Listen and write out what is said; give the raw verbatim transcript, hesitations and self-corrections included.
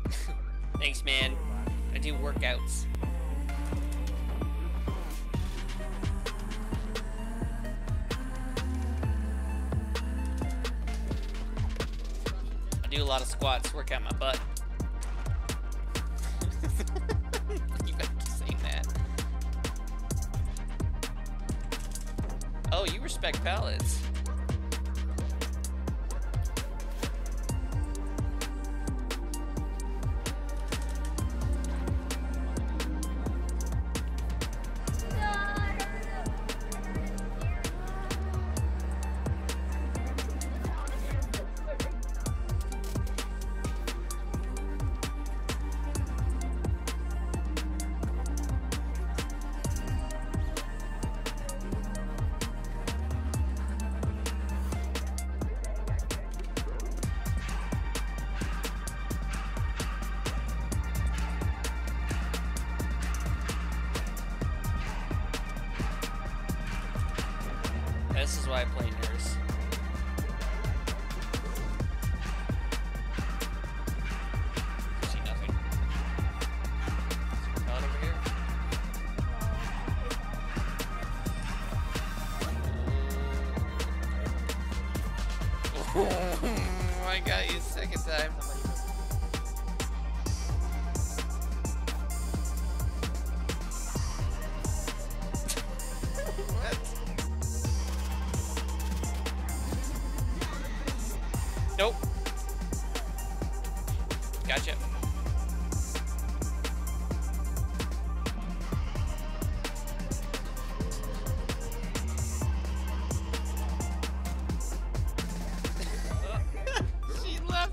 Thanks, man. I do workouts. I do a lot of squats, work out my butt. You gotta keep saying that. Oh, you respect pallets. This is why I play nurse. See nothing. Not over here. Oh, I got you second time. Nope. Gotcha. She left.